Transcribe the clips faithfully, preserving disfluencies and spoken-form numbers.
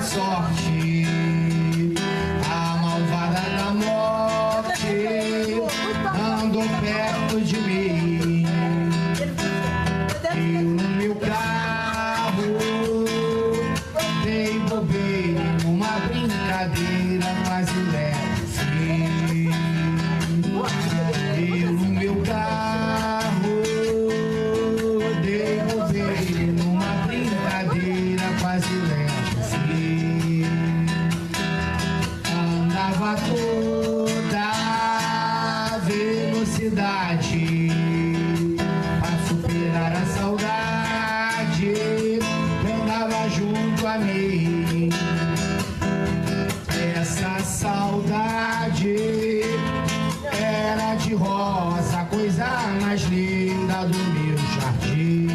sorte, a malvada da morte andou perto de mim. Eu no meu carro dei bobeira numa brincadeira, quase levo fim. Eu no meu carro dei bobeira numa brincadeira, quase levo fim. Andava toda velocidade pra superar a saudade que andava junto a mim. Essa saudade era de rosa, coisa mais linda do meu jardim.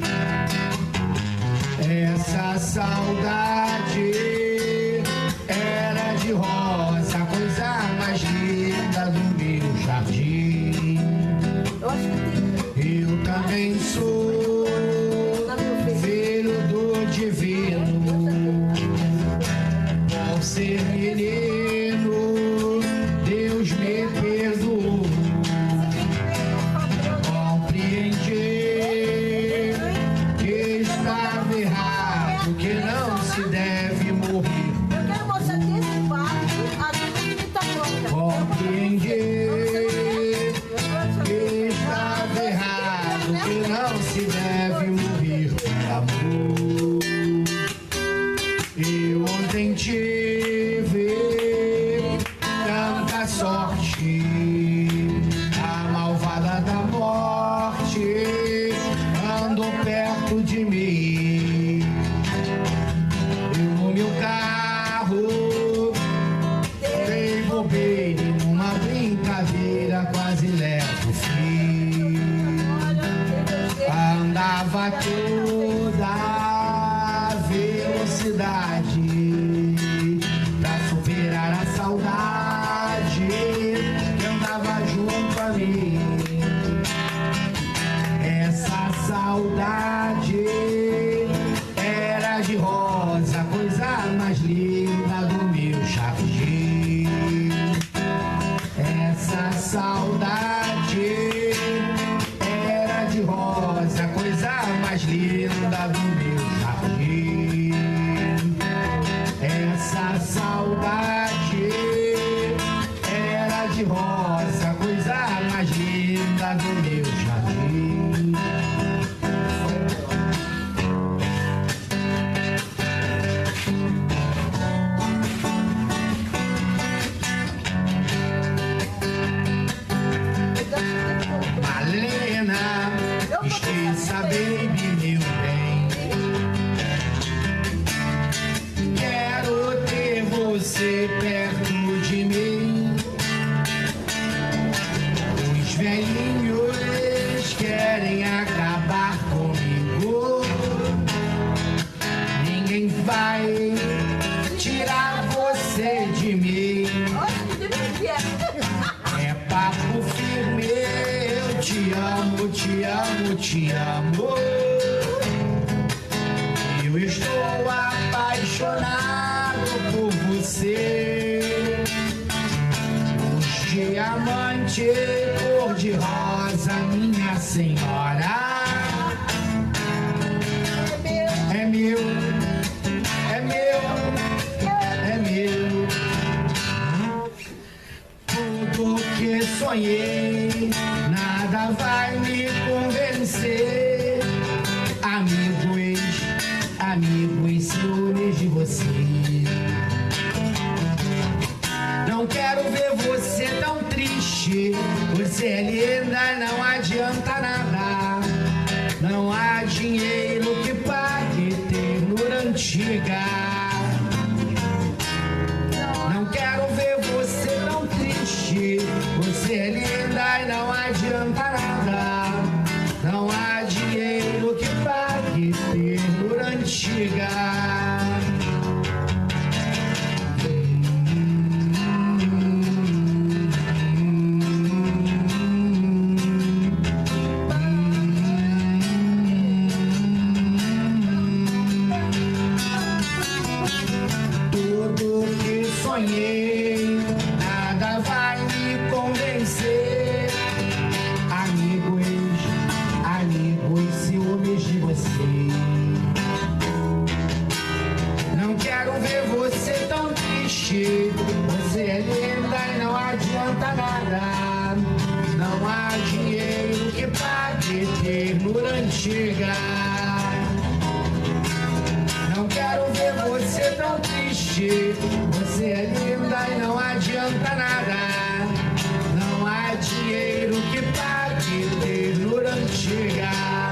Essa saudade era de rosa, coisa mais linda do meu jardim. Eu também sou filho do divino. Ao ser menino, Deus me perdoou. Compreendi que estava errado, que não se deve morrer. Eu quero mostrar desse quarto a gente tá pronta. Compreendi que estava errado, que não se deve morrer por amor. Eu ontem tive tanta sorte, a malvada da morte andou perto de mim. Eu no meu carro dei bobeira e numa brincadeira quase levo fim. Andava toda velocidade pra superar a saudade que andava junto a mim. Essa saudade era de rosa, coisa mais linda do meu jardim. Essa saudade era de rosa, coisa mais linda do meu jardim. Essa saudade era de rosa, coisa mais linda do meu jardim. Malena, esqueça, baby, meu bem. Quero ter você perto de mim. Os velhinhos querem acabar comigo. Ninguém vai tirar você de mim. É papo firme, eu te amo, te amo, te amo. Eu estou apaixonado por você. Os diamantes cor-de-rosa, minha senhora. É meu, é meu, é meu. Tudo que sonhei, nada vai me convencer. Amigos, amigos, ciúmes de você. Não quero ver você tão triste. Você é linda, não adianta nada. Não há dinheiro que pague ternura antiga. Não quero ver você tão triste. Você é linda e não adianta nada. Não há dinheiro que pague ternura antiga. Hum, hum, hum, hum. sonhei, nada vai me convencer. Amigos, amigos, ciúmes de você. Não quero ver você tão triste. Você é linda e não adianta nada. Não há dinheiro que pague ternura antiga. Não quero ver você tão triste. Você é linda e não adianta nada. Não há dinheiro que pague ternura antiga.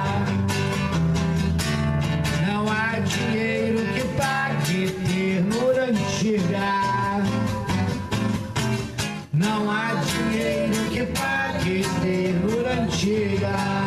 Não há dinheiro que pague ternura antiga. Não há dinheiro que pague ternura antiga.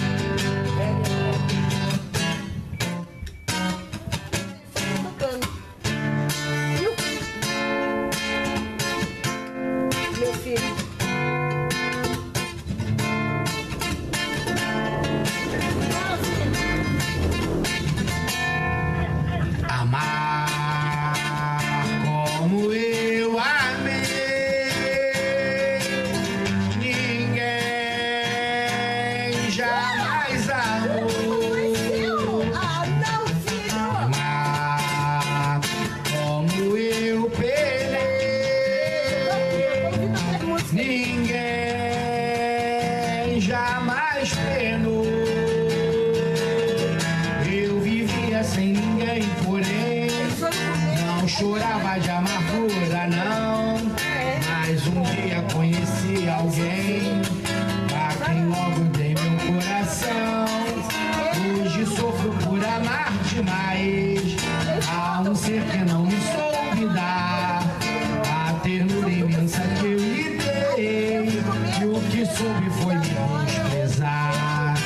Chorava de amargura, não. Mas um dia conheci alguém a quem logo dei meu coração. Hoje sofro por amar demais. Há um ser que não me soube dar a ternura imensa que eu lhe dei. E o que soube foi me desprezar.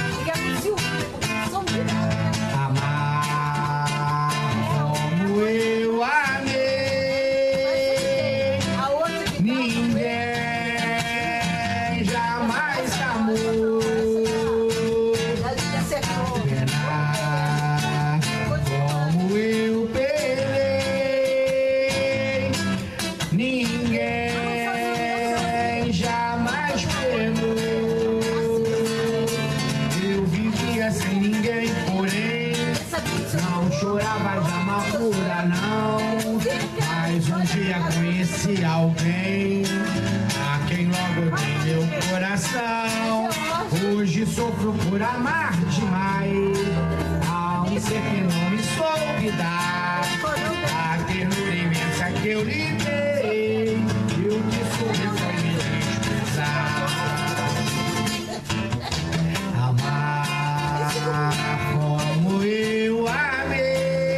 Amar como eu amei. Chorava de amargura, não. Mas um dia conheci alguém a quem logo dei meu coração. Hoje sofro por amar demais. Há um ser que não me soube dar a ternura imensa que eu lhe dei. E o que soube foi me desprezar. Amar como eu amei.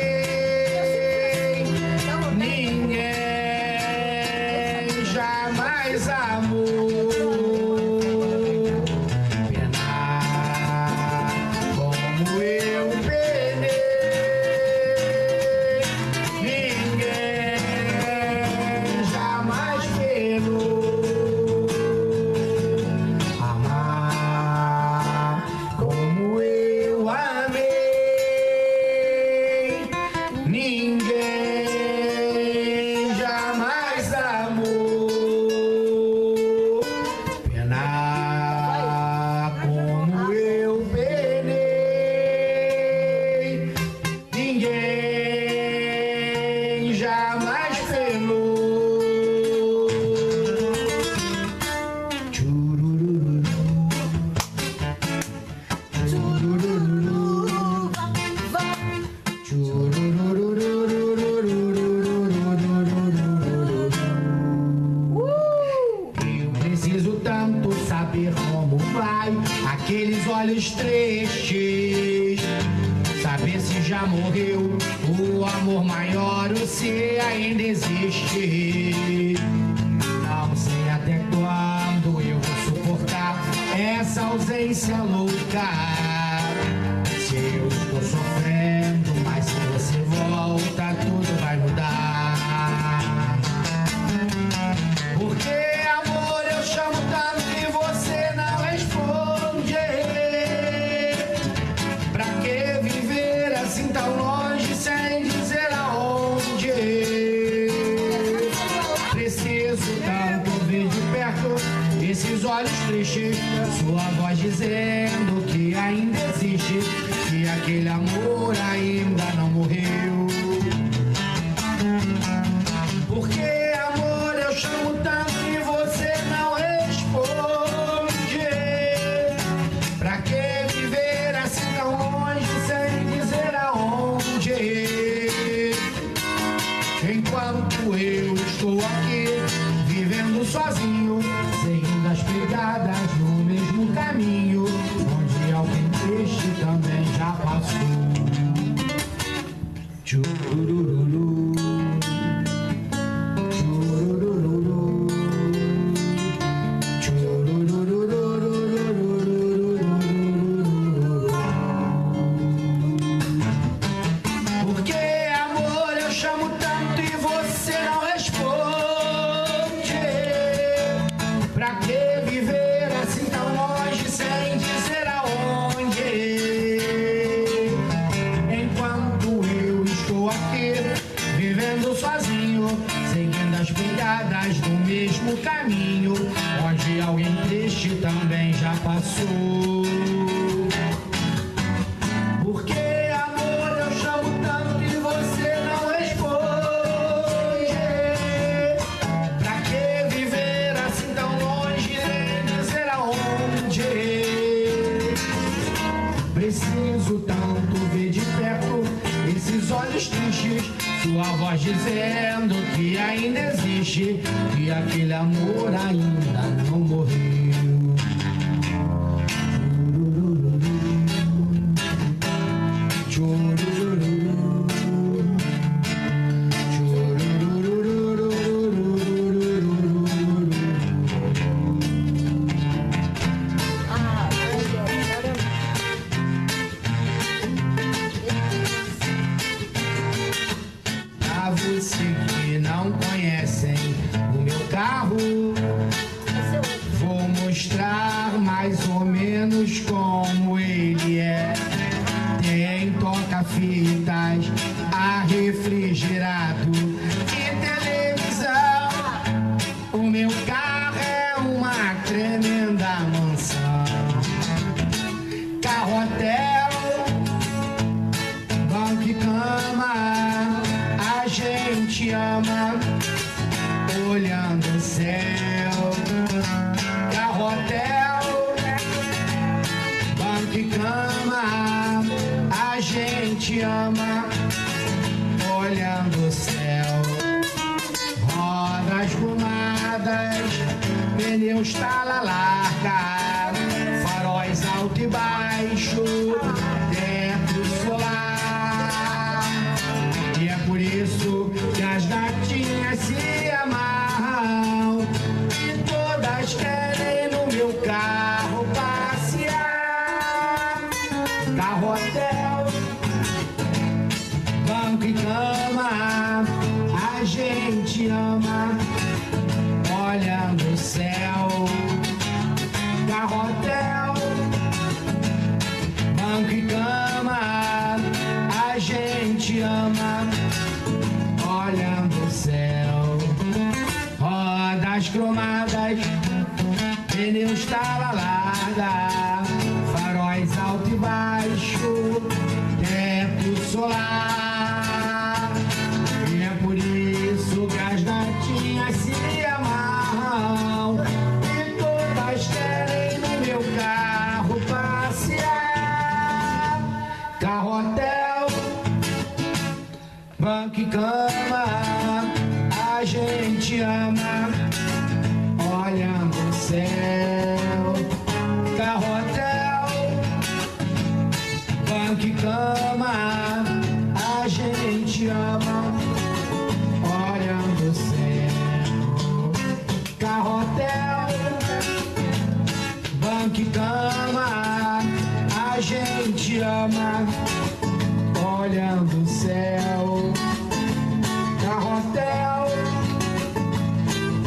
Aqueles olhos tristes, saber se já morreu o amor maior ou se ainda existe. Não sei até quando eu vou suportar essa ausência louca. Se eu estou sofrendo, mas se você volta, tudo vai mudar. Porque amor eu chamo tanto que você não responde. Pra que viver assim tão longe sem dizer aonde? olhos tristes, sua voz dizendo que ainda existe, que aquele amor ainda não morreu. Porque amor eu chamo tanto e você não responde. Pra que viver assim tão longe sem dizer aonde? Enquanto eu estou aqui vivendo sozinho, seguindo as pegadas no mesmo caminho, onde alguém triste também já passou. Tchurururu, tchurururu, tchurururu. Porque amor eu chamo tanto e você não responde. Pra que viver assim tão longe sem dizer aonde? Enquanto eu estou aqui vivendo sozinho, seguindo as pegadas do mesmo caminho, onde alguém triste também já passou. Porque amor eu chamo tanto e você não responde. Pra que viver assim tão longe sem dizer aonde? Preciso tanto ver de perto esses olhos tristes, sua voz dizendo que ainda existe, que aquele amor ainda não morreu. Churururu, churururu, churururu. Ah, agora. Pra você que não conhecem o meu carro, Esse é outro. vou mostrar mais ou menos como ele é. Tem toca-fitas, ar refrigerado e televisão. O meu carro é uma tremenda mansão. Carro hotel, banco e cama, a gente ama olhando o céu. Carro hotel, banco e cama, a gente ama olhando o céu. Rodas gomadas, pneus tala larga, faróis alto e baixo, teto solar. E é por isso que as gatinhas se amarram e todas querem no meu carro passear. Carro hotel, banco e cama, a gente ama olhando o céu. Carro hotel, banco e cama, a gente ama olhando o céu. Rodas cromadas, pneus tala larga, faróis alto e baixo, teto solar. E é por isso que as gatinhas se amarram e todas querem no meu carro passear. Carro hotel, banco e cama, a gente ama olhando o céu. Carro hotel, banco e cama, a gente ama olhando o céu. Carro hotel, banco e cama, a gente ama olhando o céu. Carro hotel,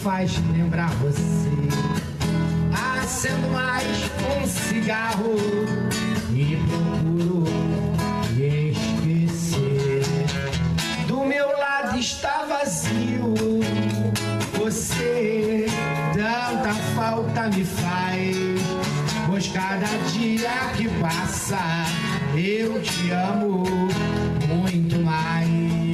faz lembrar você. Acendo mais um cigarro e procuro me esquecer. Do meu lado está vazio, você tanta falta me faz, pois cada dia que passa eu te amo muito mais.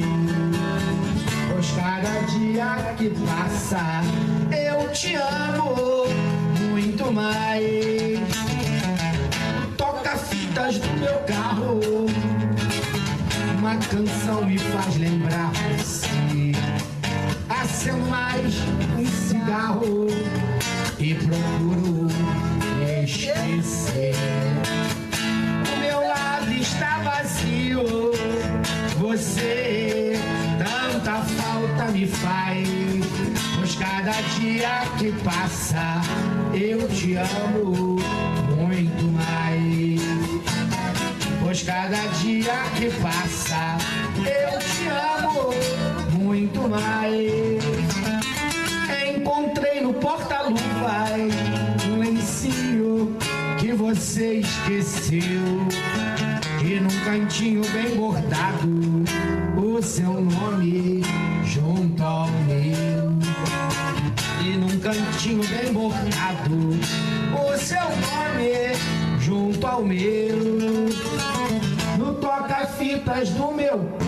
Pois cada dia que passa eu te amo muito mais. Toca fitas do meu carro, uma canção me faz lembrar você. Acendo mais um cigarro e procuro me esquecer. O meu lado está vazio, você tanta falta me faz, pois cada dia que passa eu te amo muito mais. Pois cada dia que passa eu te amo muito mais. Encontrei no porta-luvas um lencinho que você esqueceu, e num cantinho bem bordado o seu nome junto ao meu. E num cantinho bem bordado o seu nome junto ao meu. No toca-fitas do meu